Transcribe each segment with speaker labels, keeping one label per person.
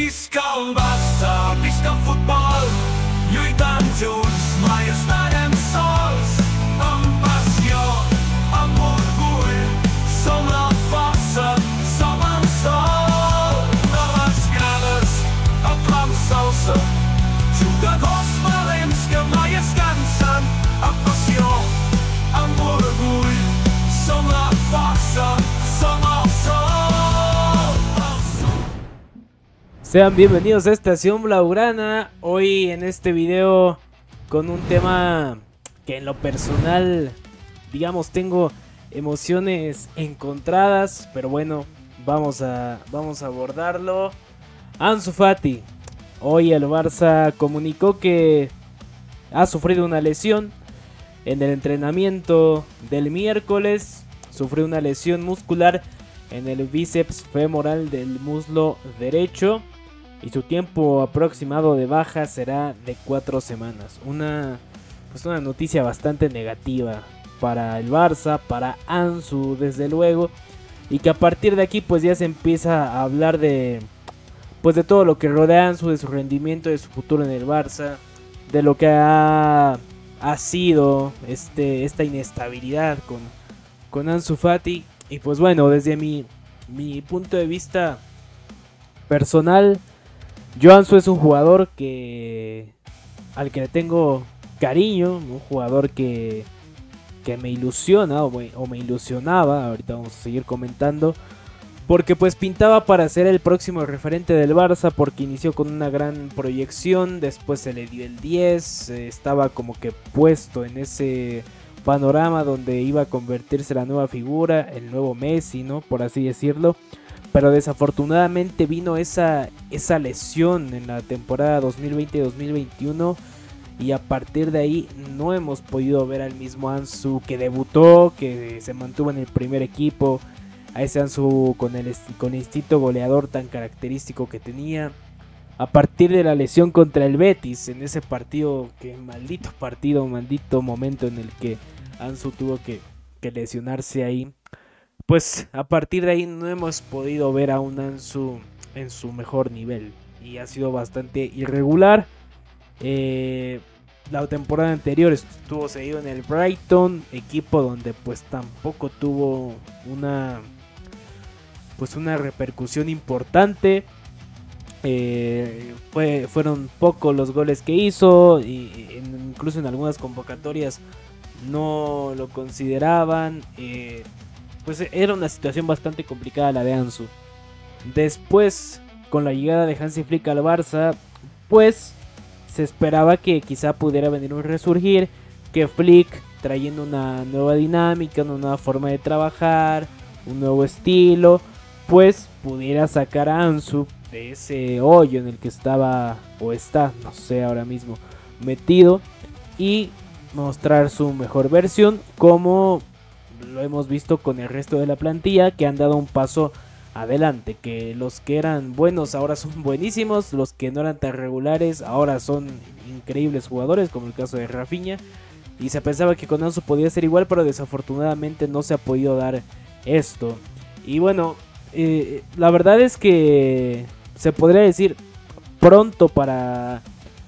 Speaker 1: Visca el Barça, visca el futbol, lluitant junts, mai estarem sols. Amb passió, amb orgull, som la força, som el sol. De les grades, el clam s'alça, jugadors valents que mai es cansen. Amb passió, amb orgull, som la força, som el sol.
Speaker 2: Sean bienvenidos a Estación Blaugrana. Hoy en este video con un tema que en lo personal, digamos, tengo emociones encontradas, pero bueno, vamos a abordarlo. Ansu Fati. Hoy el Barça comunicó que ha sufrido una lesión en el entrenamiento del miércoles. Sufrió una lesión muscular en el bíceps femoral del muslo derecho. Y su tiempo aproximado de baja será de 4 semanas. Una noticia bastante negativa para el Barça, para Ansu desde luego. Y que a partir de aquí pues ya se empieza a hablar de todo lo que rodea a Ansu, de su rendimiento, de su futuro en el Barça. De lo que ha sido esta inestabilidad con Ansu Fati. Y pues bueno, desde mi punto de vista personal, Ansu es un jugador al que le tengo cariño, un jugador que me ilusiona o me ilusionaba. Ahorita vamos a seguir comentando, porque pues pintaba para ser el próximo referente del Barça, porque inició con una gran proyección, después se le dio el 10, estaba como que puesto en ese panorama donde iba a convertirse la nueva figura, el nuevo Messi, ¿no? Por así decirlo. Pero desafortunadamente vino esa lesión en la temporada 2020-2021 y a partir de ahí no hemos podido ver al mismo Ansu que debutó, que se mantuvo en el primer equipo, a ese Ansu con el instinto goleador tan característico que tenía. A partir de la lesión contra el Betis, en ese partido, maldito momento en el que Ansu tuvo que lesionarse ahí. Pues a partir de ahí no hemos podido ver a un Ansu en su mejor nivel y ha sido bastante irregular. La temporada anterior estuvo seguido en el Brighton, equipo donde pues tampoco tuvo una repercusión importante. Fueron pocos los goles que hizo, incluso en algunas convocatorias no lo consideraban. Pues era una situación bastante complicada la de Ansu. Después, con la llegada de Hansi Flick al Barça, pues se esperaba que quizá pudiera venir un resurgir, que Flick, trayendo una nueva dinámica, una nueva forma de trabajar, un nuevo estilo, pues pudiera sacar a Ansu de ese hoyo en el que estaba o está, no sé, ahora mismo metido, y mostrar su mejor versión, como lo hemos visto con el resto de la plantilla, que han dado un paso adelante, que los que eran buenos ahora son buenísimos, los que no eran tan regulares ahora son increíbles jugadores, como el caso de Rafinha, y se pensaba que con Ansu podía ser igual, pero desafortunadamente no se ha podido dar esto. Y bueno, la verdad es que se podría decir pronto para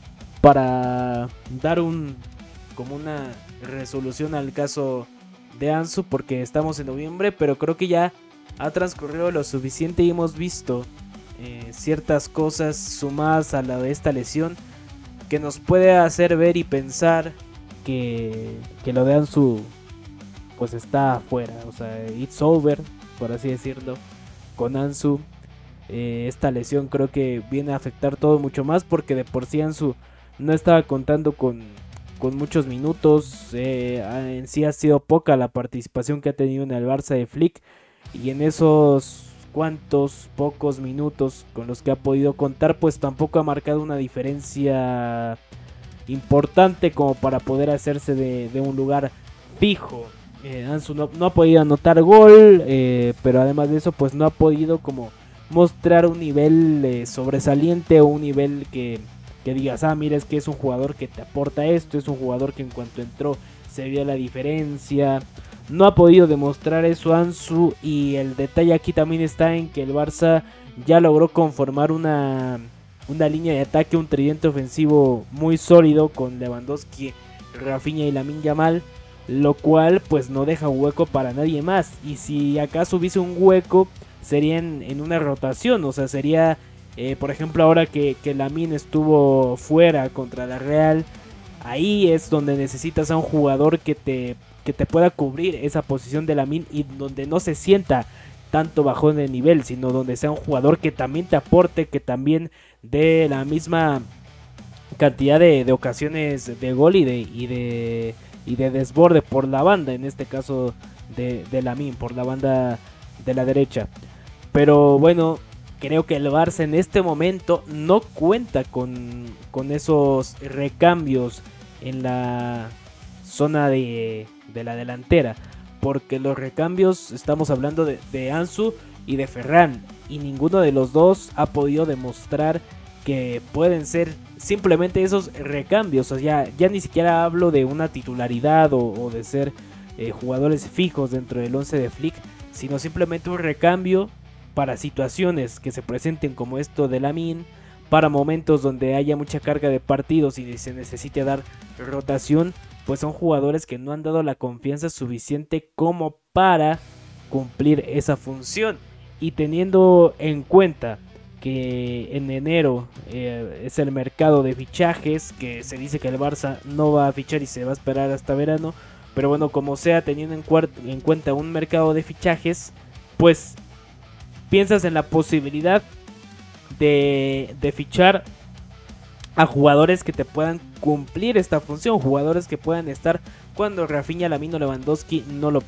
Speaker 2: dar como una resolución al caso de Ansu, porque estamos en noviembre, pero creo que ya ha transcurrido lo suficiente y hemos visto ciertas cosas sumadas a la de esta lesión que nos puede hacer ver y pensar que lo de Ansu pues está afuera, o sea, it's over, por así decirlo, con Ansu. Esta lesión creo que viene a afectar todo mucho más, porque de por sí Ansu no estaba contando con muchos minutos. En sí ha sido poca la participación que ha tenido en el Barça de Flick, y en esos pocos minutos con los que ha podido contar, pues tampoco ha marcado una diferencia importante como para poder hacerse de un lugar fijo. Ansu no ha podido anotar gol, pero además de eso pues no ha podido como mostrar un nivel sobresaliente, o un nivel que digas, mira, es que es un jugador que te aporta esto, es un jugador que en cuanto entró se vio la diferencia. No ha podido demostrar eso Ansu, y el detalle aquí también está en que el Barça ya logró conformar una línea de ataque, un tridente ofensivo muy sólido con Lewandowski, Rafinha y Lamine Yamal, lo cual pues no deja hueco para nadie más. Y si acaso hubiese un hueco, sería en una rotación, o sea, sería por ejemplo ahora que Lamine estuvo fuera contra la Real, ahí es donde necesitas a un jugador que te pueda cubrir esa posición de Lamine y donde no se sienta tanto bajón de nivel, sino donde sea un jugador que también te aporte, que también dé la misma cantidad de ocasiones de gol y de desborde por la banda, en este caso de Lamine, por la banda de la derecha. Pero bueno, creo que el Barça en este momento no cuenta con esos recambios en la zona de la delantera, porque los recambios, estamos hablando de Ansu y de Ferran, y ninguno de los dos ha podido demostrar que pueden ser simplemente esos recambios. O sea, ya ni siquiera hablo de una titularidad o de ser jugadores fijos dentro del 11 de Flick, sino simplemente un recambio para situaciones que se presenten como esto de Lamine, para momentos donde haya mucha carga de partidos y se necesite dar rotación. Pues son jugadores que no han dado la confianza suficiente como para cumplir esa función. Y teniendo en cuenta que en enero es el mercado de fichajes, que se dice que el Barça no va a fichar y se va a esperar hasta verano, pero bueno, como sea, teniendo en cuenta un mercado de fichajes, pues piensas en la posibilidad de fichar a jugadores que te puedan cumplir esta función, jugadores que puedan estar cuando Rafinha, Lamine o Lewandowski no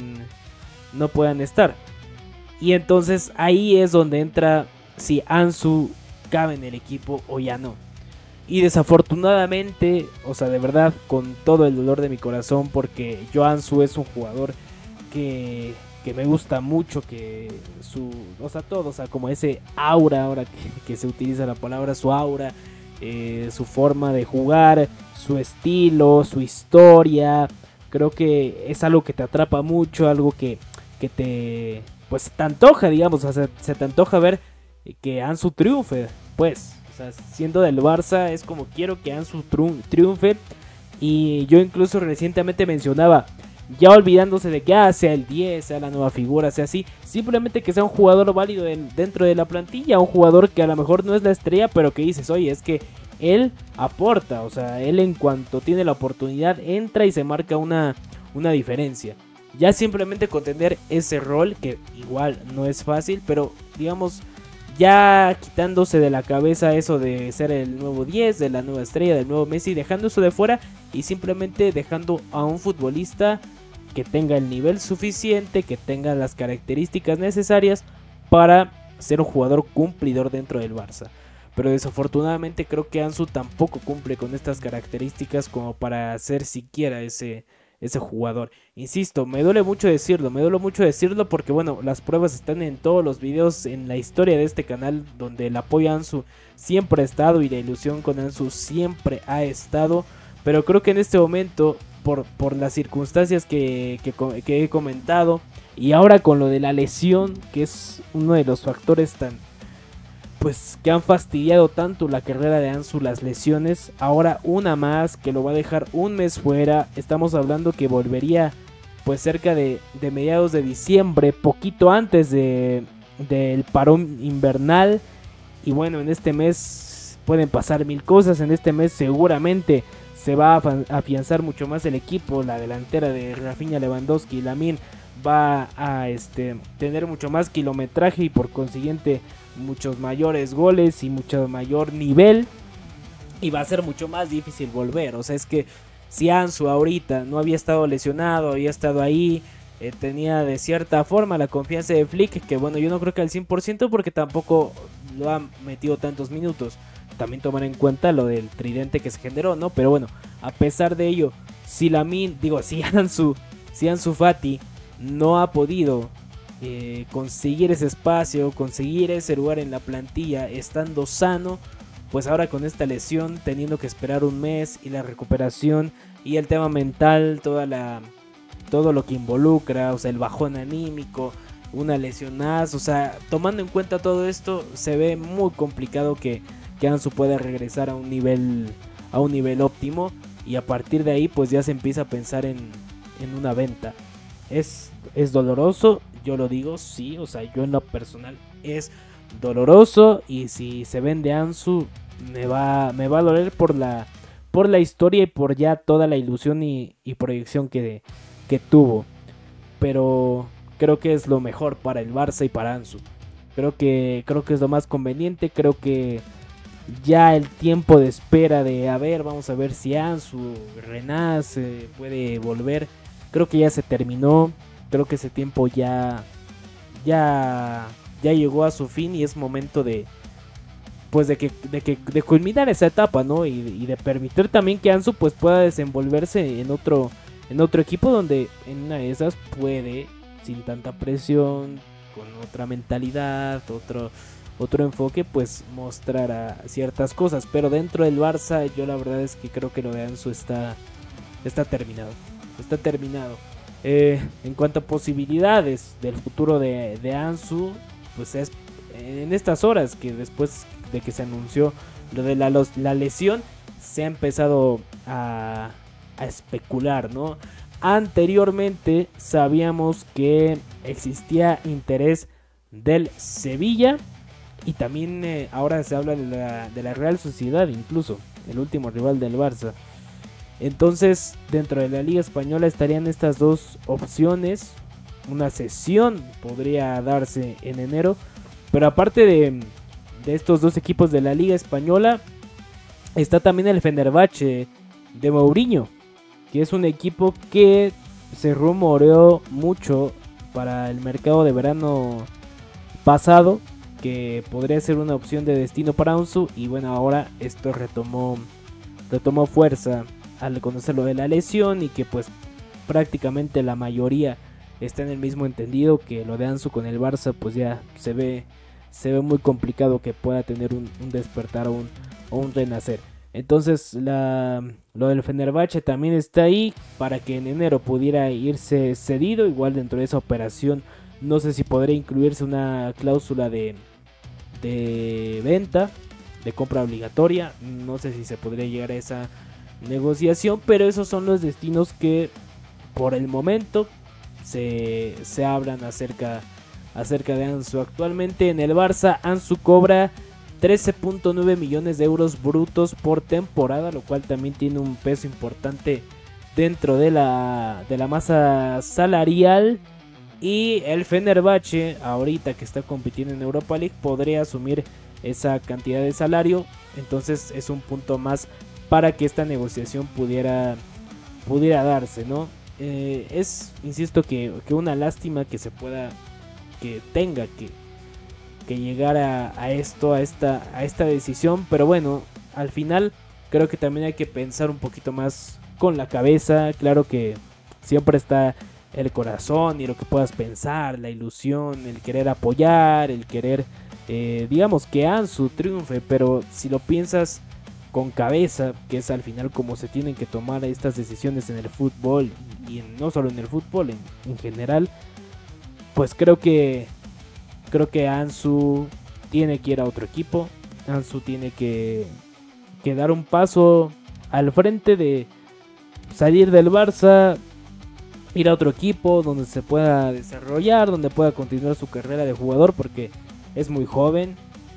Speaker 2: puedan estar. Y entonces ahí es donde entra si Ansu cabe en el equipo o ya no. Y desafortunadamente, o sea, de verdad, con todo el dolor de mi corazón, porque yo Ansu es un jugador que me gusta mucho, que todo, o sea, como ese aura, ahora que se utiliza la palabra, su aura, su forma de jugar, su estilo, su historia, creo que es algo que te atrapa mucho, algo que te antoja, digamos, o sea, se te antoja ver que Ansu triunfe, pues, o sea, siendo del Barça es como quiero que Ansu triunfe. Y yo incluso recientemente mencionaba, ya olvidándose de que sea el 10, sea la nueva figura, sea así, simplemente que sea un jugador válido dentro de la plantilla, un jugador que a lo mejor no es la estrella, pero que dices, oye, es que él aporta, o sea, él en cuanto tiene la oportunidad entra y se marca una diferencia. Ya simplemente con tener ese rol, que igual no es fácil, pero digamos, ya quitándose de la cabeza eso de ser el nuevo 10, de la nueva estrella, del nuevo Messi, dejando eso de fuera y simplemente dejando a un futbolista que tenga el nivel suficiente, que tenga las características necesarias para ser un jugador cumplidor dentro del Barça. Pero desafortunadamente creo que Ansu tampoco cumple con estas características como para ser siquiera ese jugador. Insisto, me duele mucho decirlo porque bueno, las pruebas están en todos los videos en la historia de este canal, donde el apoyo a Ansu siempre ha estado y la ilusión con Ansu siempre ha estado. Pero creo que en este momento, por las circunstancias que he comentado, y ahora con lo de la lesión, que es uno de los factores que han fastidiado tanto la carrera de Ansu, las lesiones, ahora una más que lo va a dejar un mes fuera. Estamos hablando que volvería pues cerca de mediados de diciembre, poquito antes del parón invernal. Y bueno, en este mes pueden pasar mil cosas. En este mes seguramente se va a afianzar mucho más el equipo. La delantera de Rafinha, Lewandowski y Lamine va a tener mucho más kilometraje y por consiguiente muchos mayores goles y mucho mayor nivel, y va a ser mucho más difícil volver. O sea, es que si Ansu ahorita no había estado lesionado, había estado ahí, tenía de cierta forma la confianza de Flick, que bueno, yo no creo que al 100% porque tampoco lo ha metido tantos minutos. También tomar en cuenta lo del tridente que se generó, ¿no? Pero bueno, a pesar de ello, si Ansu Fati no ha podido conseguir ese espacio, conseguir ese lugar en la plantilla estando sano, pues ahora con esta lesión, teniendo que esperar un mes y la recuperación y el tema mental, todo lo que involucra, o sea, el bajón anímico, una lesión más. O sea, tomando en cuenta todo esto, se ve muy complicado que Ansu pueda regresar a un nivel óptimo. Y a partir de ahí pues ya se empieza a pensar en una venta. Es doloroso, yo lo digo, sí. O sea, yo en lo personal es doloroso. Y si se vende Ansu, me va a doler por la historia y por ya toda la ilusión y proyección que tuvo. Pero creo que es lo mejor para el Barça y para Ansu. Creo que es lo más conveniente. Creo que ya el tiempo de espera de vamos a ver si Ansu renace, puede volver, creo que ya se terminó. Creo que ese tiempo ya llegó a su fin y es momento de culminar esa etapa, ¿no? Y de permitir también que Ansu pues pueda desenvolverse en otro equipo donde en una de esas puede, sin tanta presión, con otra mentalidad, otro enfoque, pues mostrar a ciertas cosas. Pero dentro del Barça yo la verdad es que creo que lo de Ansu está terminado. Está terminado. En cuanto a posibilidades del futuro de Ansu, pues es en estas horas que después de que se anunció lo de la lesión, se ha empezado a especular, ¿no? Anteriormente sabíamos que existía interés del Sevilla y también ahora se habla de la Real Sociedad, incluso el último rival del Barça. Entonces, dentro de la Liga Española estarían estas dos opciones. Una cesión podría darse en enero, pero aparte de estos dos equipos de la Liga Española, está también el Fenerbahce de Mourinho, que es un equipo que se rumoreó mucho para el mercado de verano pasado, que podría ser una opción de destino para Ansu. Y bueno, ahora esto retomó fuerza al conocer lo de la lesión y que pues prácticamente la mayoría está en el mismo entendido, que lo de Ansu con el Barça pues ya se ve muy complicado que pueda tener un despertar o un renacer. Entonces lo del Fenerbahce también está ahí para que en enero pudiera irse cedido. Igual dentro de esa operación no sé si podría incluirse una cláusula de venta, de compra obligatoria. No sé si se podría llegar a esa negociación, pero esos son los destinos que por el momento se hablan acerca de Ansu. Actualmente en el Barça, Ansu cobra 13.9 millones de euros brutos por temporada, lo cual también tiene un peso importante dentro de la masa salarial. Y el Fenerbahce, ahorita que está compitiendo en Europa League, podría asumir esa cantidad de salario. Entonces es un punto más para que esta negociación pudiera darse, ¿no? Insisto que una lástima que tenga que llegar a esta decisión. Pero bueno, al final creo que también hay que pensar un poquito más con la cabeza. Claro que siempre está el corazón y lo que puedas pensar, la ilusión, el querer apoyar, el querer, digamos, que Ansu triunfe. Pero si lo piensas con cabeza, que es al final como se tienen que tomar estas decisiones en el fútbol, y no solo en el fútbol, en general, pues creo que Ansu tiene que ir a otro equipo. Ansu tiene que dar un paso al frente, de salir del Barça, ir a otro equipo donde se pueda desarrollar, donde pueda continuar su carrera de jugador, porque es muy joven,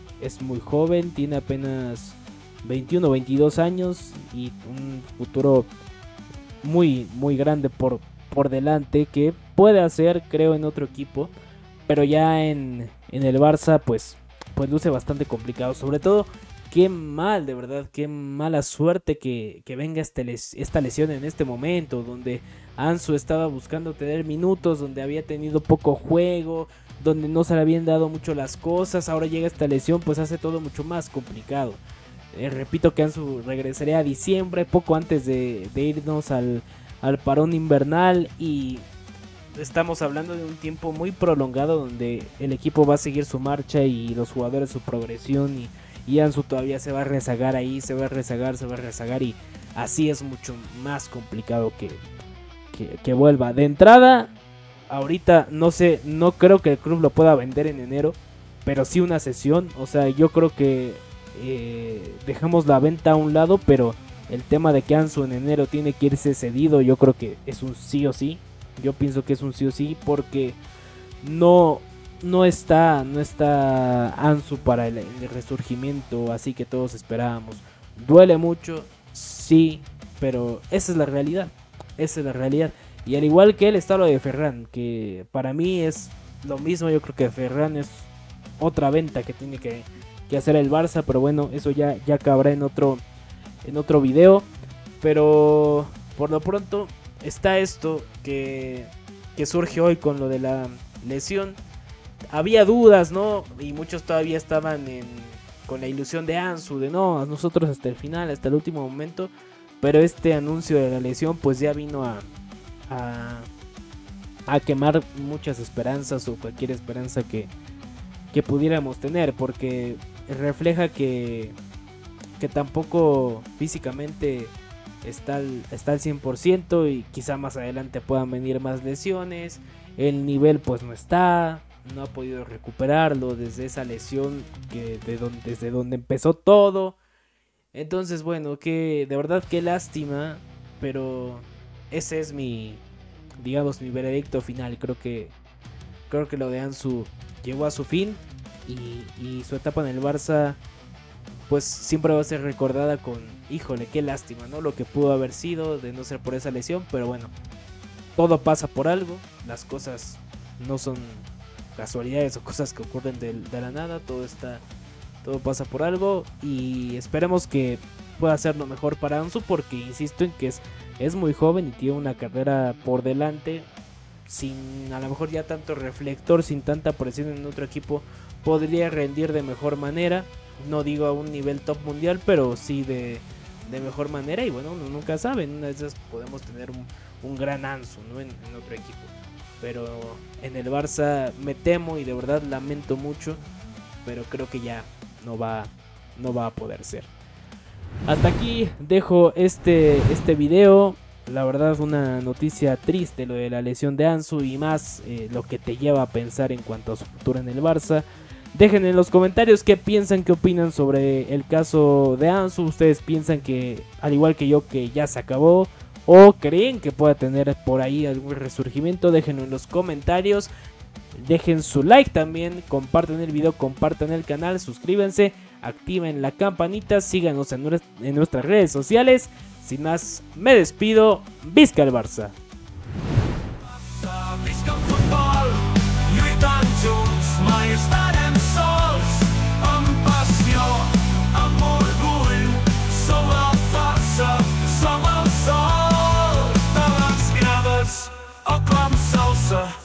Speaker 2: tiene apenas 21 o 22 años y un futuro muy muy grande por delante, que puede hacer, creo, en otro equipo. Pero ya en el Barça pues luce bastante complicado. Sobre todo, qué mal, de verdad, qué mala suerte que venga esta lesión en este momento, donde Ansu estaba buscando tener minutos, donde había tenido poco juego, donde no se le habían dado mucho las cosas. Ahora llega esta lesión, pues hace todo mucho más complicado. Repito que Ansu regresaría a diciembre, poco antes de irnos al parón invernal, y estamos hablando de un tiempo muy prolongado donde el equipo va a seguir su marcha y los jugadores su progresión, y Ansu todavía se va a rezagar ahí, se va a rezagar, y así es mucho más complicado que vuelva. De entrada, ahorita no sé, no creo que el club lo pueda vender en enero, pero sí una cesión. O sea, yo creo que dejamos la venta a un lado, pero el tema de que Ansu en enero tiene que irse cedido, yo creo que es un sí o sí. Yo pienso que es un sí o sí porque no está Ansu para el resurgimiento así que todos esperábamos. Duele mucho, sí, pero esa es la realidad. Esa es la realidad. Y al igual que él está lo de Ferran, que para mí es lo mismo. Yo creo que Ferran es otra venta que tiene que hacer el Barça, pero bueno, eso ya acabará en otro video. Pero por lo pronto está esto que surge hoy con lo de la lesión. Había dudas, ¿no? Y muchos todavía estaban con la ilusión de Ansu, de no, a nosotros hasta el final, hasta el último momento. Pero este anuncio de la lesión pues ya vino a quemar muchas esperanzas o cualquier esperanza que pudiéramos tener, porque refleja que tampoco físicamente está al 100% y quizá más adelante puedan venir más lesiones. El nivel pues no ha podido recuperarlo desde esa lesión desde donde empezó todo. Entonces bueno, que de verdad qué lástima, pero ese es mi veredicto final. Creo que lo de Ansu llegó a su fin y su etapa en el Barça pues siempre va a ser recordada con, híjole, qué lástima, ¿no? Lo que pudo haber sido de no ser por esa lesión, pero bueno, todo pasa por algo, las cosas no son casualidades o cosas que ocurren de la nada, todo pasa por algo y esperemos que pueda ser lo mejor para Ansu, porque insisto en que es muy joven y tiene una carrera por delante. Sin a lo mejor ya tanto reflector, sin tanta presión en otro equipo, podría rendir de mejor manera. No digo a un nivel top mundial, pero sí de mejor manera. Y bueno, uno nunca sabe, en una de esas podemos tener un gran Ansu, ¿no? en otro equipo. Pero en el Barça me temo y de verdad lamento mucho, pero creo que ya no va a poder ser. Hasta aquí dejo este video. La verdad, una noticia triste lo de la lesión de Ansu y más lo que te lleva a pensar en cuanto a su futuro en el Barça. Dejen en los comentarios qué piensan, qué opinan sobre el caso de Ansu. ¿Ustedes piensan que, al igual que yo, que ya se acabó? ¿O creen que pueda tener por ahí algún resurgimiento? Déjenlo en los comentarios. Dejen su like también, compartan el video, compartan el canal, suscríbanse, activen la campanita, síganos en nuestras redes sociales. Sin más, me despido. Visca el Barça!
Speaker 1: Visca el futbol, lluitant junts, mai estarem sols, amb passió, amb orgull, som la força, som el sol de les grades, o com salsa.